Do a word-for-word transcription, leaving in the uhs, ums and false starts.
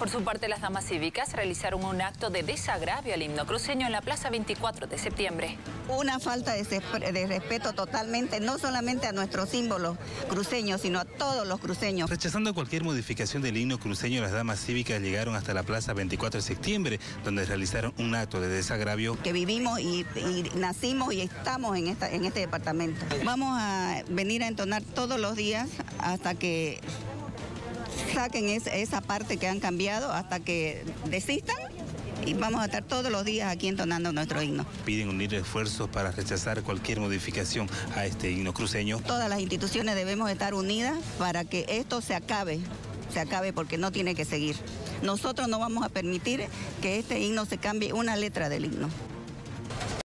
Por su parte, las damas cívicas realizaron un acto de desagravio al himno cruceño en la Plaza veinticuatro de septiembre. Una falta de, de respeto totalmente, no solamente a nuestros símbolos cruceños, sino a todos los cruceños. Rechazando cualquier modificación del himno cruceño, las damas cívicas llegaron hasta la Plaza veinticuatro de septiembre, donde realizaron un acto de desagravio. Que vivimos y, y nacimos y estamos en, esta, en este departamento. Vamos a venir a entonar todos los días hasta que saquen es, esa parte que han cambiado, hasta que desistan, y vamos a estar todos los días aquí entonando nuestro himno. Piden unir esfuerzos para rechazar cualquier modificación a este himno cruceño. Todas las instituciones debemos estar unidas para que esto se acabe, se acabe porque no tiene que seguir. Nosotros no vamos a permitir que este himno se cambie una letra del himno.